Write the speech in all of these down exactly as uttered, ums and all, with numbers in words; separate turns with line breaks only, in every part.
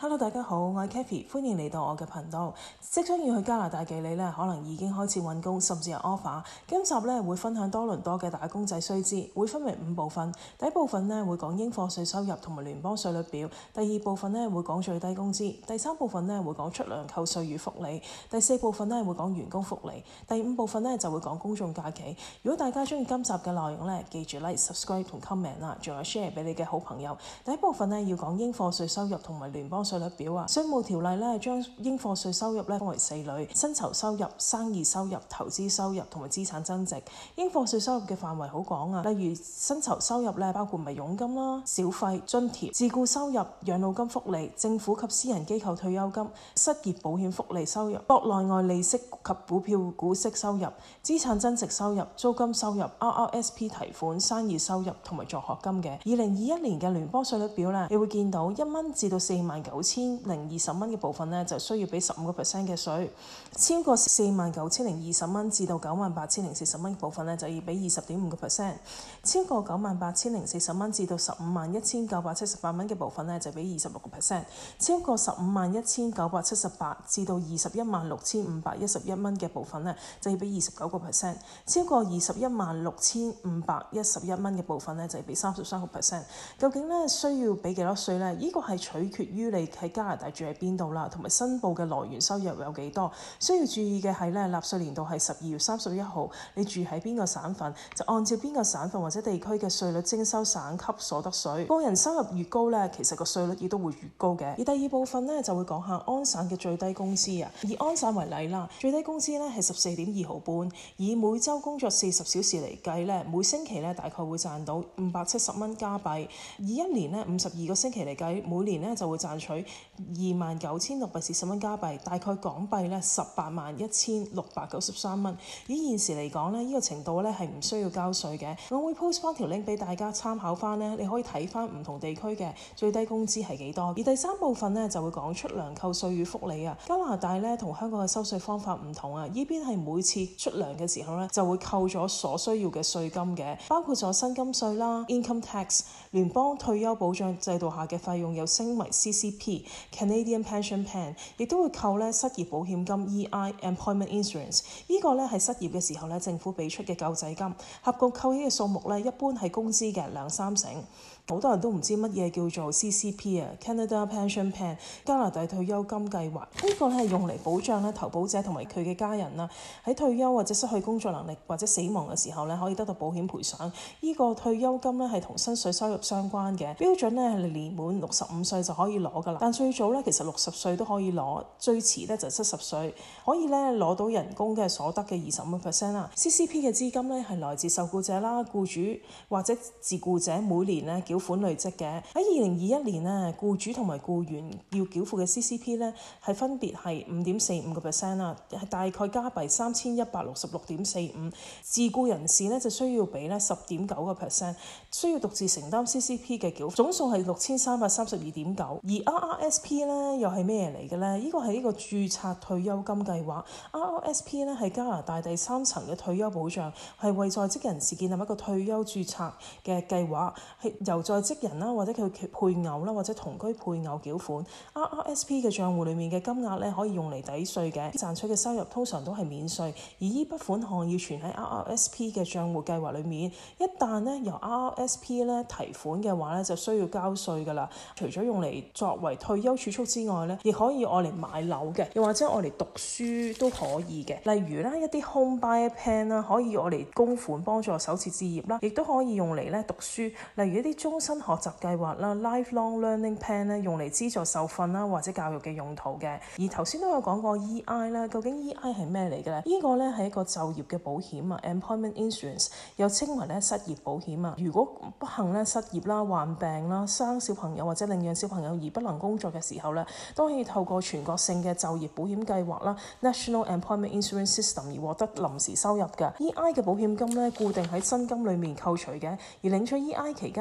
Hello，大家好，我係 Kathy，歡迎嚟到我嘅頻道。即將要去加拿大嘅你呢，可能已經開始揾工，甚至有 offer。今集呢會分享多倫多嘅打工仔須知，會分為五部分。第一部分呢會講應課稅收入同埋聯邦稅率表，第二部分呢會講最低工資，第三部分呢會講出糧扣稅與福利，第四部分呢會講員工福利，第五部分呢就會講公眾假期。如果大家中意今集嘅內容呢，記住 like、subscribe 同 comment 啦，仲有 share 俾你嘅好朋友。第一部分呢要講應課稅收入同埋聯邦稅率表啊。稅務條例咧將應課稅收入咧分為四類：薪酬收入、生意收入、投資收入同埋資產增值。應課稅收入嘅範圍好廣啊，例如薪酬收入咧包括咪佣金啦、小費津貼、自雇收入、養老金福利、政府及私人機構退休金、失業保險福利收入、國內外利息及股票股息收入、資產增值收入、租金收入、R R S P 提款、生意收入同埋助學金嘅。二零二一年嘅聯邦稅率表咧，你會見到一蚊至到四萬九千零二十蚊嘅部分咧，就需要俾十五個 percent 嘅稅；超過四萬九千零二十蚊至到九萬八千零四十蚊嘅部分咧，就要俾二十點五個 percent；超過九萬八千零四十蚊至到十五萬一千九百七十八蚊嘅部分咧，就俾二十六個 percent；超過十五萬一千九百七十八至到二十一萬六千五百一十一蚊嘅部分咧，就要俾二十九個 percent；超過二十一萬六千五百一十一蚊嘅部分咧，就要俾三十三個 percent。究竟咧需要俾幾多稅咧？呢個係取決於你喺加拿大住喺邊度啦，同埋申報嘅來源收入有幾多。需要注意嘅係咧，納稅年度係十二月三十一號，你住喺邊個省份，就按照邊個省份或者地區嘅稅率徵收省級所得稅。個人收入越高咧，其實個稅率亦都會越高嘅。而第二部分咧就會講下安省嘅最低工資啊。以安省為例啦，最低工資咧係十四點二毫半，以每週工作四十小時嚟計咧，每星期咧大概會賺到五百七十蚊加幣。以一年咧五十二個星期嚟計，每年咧就會賺取二萬九千六百四十蚊加幣，大概港幣咧十八萬一千六百九十三蚊。以現時嚟講咧，呢、這個程度咧係唔需要交稅嘅。我會 post 翻條 link 俾大家參考翻咧，你可以睇翻唔同地區嘅最低工資係幾多。而第三部分咧就會講出糧扣稅與福利啊。加拿大咧同香港嘅收稅方法唔同啊，呢邊係每次出糧嘅時候咧就會扣咗所需要嘅稅金嘅，包括咗薪金稅啦、income tax、聯邦退休保障制度下嘅費用有稱為 C C P、Canadian Pension Plan， 亦都會扣咧失業保險金 E I、Employment Insurance。呢個咧係失業嘅時候咧政府俾出嘅救濟金，合共扣起嘅數目咧一般係工資嘅兩三成。好多人都唔知乜嘢叫做 C C P 啊 ，Canada Pension Plan， 加拿大退休金計劃。呢、這個咧係用嚟保障咧投保者同埋佢嘅家人啦，喺退休或者失去工作能力或者死亡嘅時候咧，可以得到保險賠償。呢、這個退休金咧係同薪水收入相關嘅，標準咧係年滿六十五歲就可以攞㗎啦。但最早咧其實六十歲都可以攞，最遲咧就七十歲可以咧攞到人工嘅所得嘅二十五 percent 啦。C C P 嘅資金咧係來自受僱者啦、僱主或者自僱者每年咧繳款累積嘅。喺二零二一年咧，僱主同埋僱員要繳付嘅 C C P 咧係分別係五點四五個 percent 啦，係大概加幣三千一百六十六點四五。自僱人士咧就需要俾咧十點九個 percent， 需要獨自承擔 C C P 嘅繳付，總數係六千三百三十二點九。而 R R S P 咧又係咩嚟嘅咧？呢個係呢個註冊退休金計劃。R R S P 咧係加拿大第三層嘅退休保障，係為在職人士建立一個退休註冊嘅計劃，係由在職人啦或者佢配偶啦或者同居配偶繳款。R R S P 嘅帳戶裡面嘅金額咧可以用嚟抵稅嘅，賺取嘅收入通常都係免稅，而呢筆款項要存喺 R R S P 嘅帳戶計劃裡面。一旦咧由 R R S P 咧提款嘅話咧，就需要交稅㗎啦。除咗用嚟作為退休儲蓄之外咧，亦可以愛嚟買樓嘅，又或者愛嚟讀書都可以嘅。例如啦，一啲 home buy plan 啦，可以愛嚟供款幫助首次置業啦，亦都可以用嚟咧讀書。例如一啲終身學習計劃啦 ，lifelong learning plan 咧，用嚟資助受訓啦或者教育嘅用途嘅。而頭先都有講過 E I 啦，究竟 E I 係咩嚟嘅咧？呢個咧係一個就業嘅保險啊 ，employment insurance， 又稱為咧失業保險啊。如果不幸咧失業啦、患病啦、生小朋友或者領養小朋友而不能工作嘅時候咧，都可以透過全國性嘅就業保險計劃啦 ，National Employment Insurance System 而獲得臨時收入嘅。E I 嘅保險金咧固定喺薪金裡面扣除嘅，而領取 E I 期間咧，除咗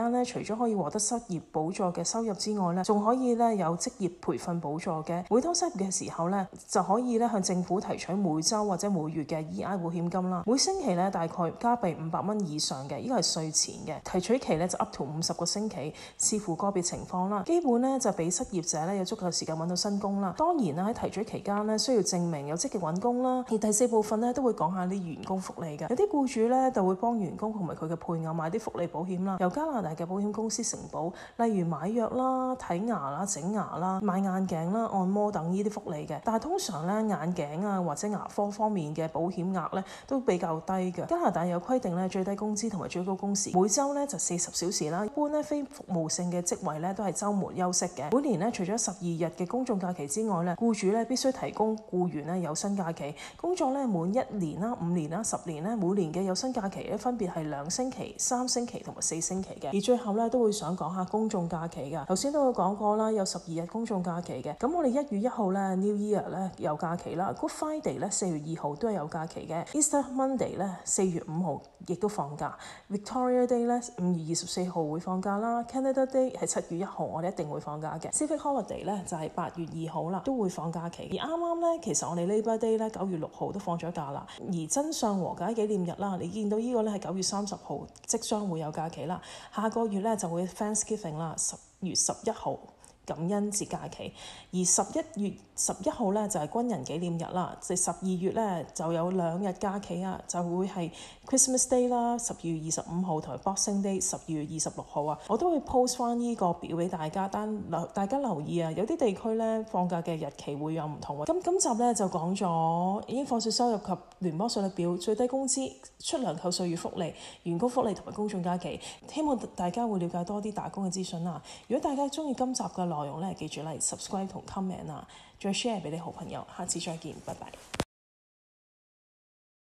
咗可以獲得失業補助嘅收入之外咧，仲可以咧有職業培訓補助嘅。每當失業嘅時候咧，就可以咧向政府提取每週或者每月嘅 E I 保險金啦。每星期咧大概加幣五百蚊以上嘅，呢個係稅前嘅。提取期咧就 up to 五十個星期，視乎個別情況啦。基本咧就俾失業者咧有足夠時間揾到新工啦。當然啦，喺提取期間咧需要證明有積極揾工啦。而第四部分咧都會講下啲員工福利嘅。有啲僱主咧就會幫員工同埋佢嘅配偶買啲福利保險啦，由加拿大嘅保險公司承保，例如買藥啦、睇牙啦、整牙啦、買眼鏡啦、按摩等呢啲福利嘅。但係通常咧眼鏡啊或者牙科方面嘅保險額咧都比較低嘅。加拿大有規定咧最低工資同埋最高工時，每週咧就四十小時啦。一般咧非服務性嘅職位咧都係週末休息嘅。每年咧除咗十二日嘅公眾假期之外咧，僱主咧必須提供僱員咧有薪假期。工作咧滿一年啦、五年啦、十年咧，每年嘅有薪假期咧分別係兩星期、三星期同埋四星期嘅。而最後咧都會想講下公眾假期㗎。頭先都有講過啦，有十二日公眾假期嘅。咁我哋一月一號咧 New Year 咧有假期啦 ，Good Friday 咧四月二號都係有假期嘅 ，Easter Monday 咧四月五號亦都放假 ，Victoria Day 咧五月二十四號會放假啦 ，Canada Day 係七月一號我哋一定會放假嘅 ，Civic Holiday 咧就係八月二號啦，都會放假期。而啱啱咧其實我哋 Labour Day 咧九月六號都放咗假啦，而真相和解紀念日啦，你見到呢個咧係九月三十號即將會有假期啦，下個月咧就會 Thanksgiving 啦，十月十一號。感恩節假期，而十一月十一號咧就係軍人紀念日啦，即係十二月咧就有兩日假期啊，就會係 Christmas Day 啦，十二月二十五號同埋 Boxing Day 十二月二十六號啊，我都會 post 翻呢個表俾大家，但留大家留意啊，有啲地區咧放假嘅日期會有唔同嘅。咁今集咧就講咗應課稅收入及聯邦稅率表、最低工資、出糧扣稅月福利、員工福利同埋公眾假期，希望大家會了解多啲打工嘅資訊啦。如果大家中意今集嘅內容咧，記住嚟 subscribe 同 comment 啊，再 share 俾你好朋友，下次再見，拜拜。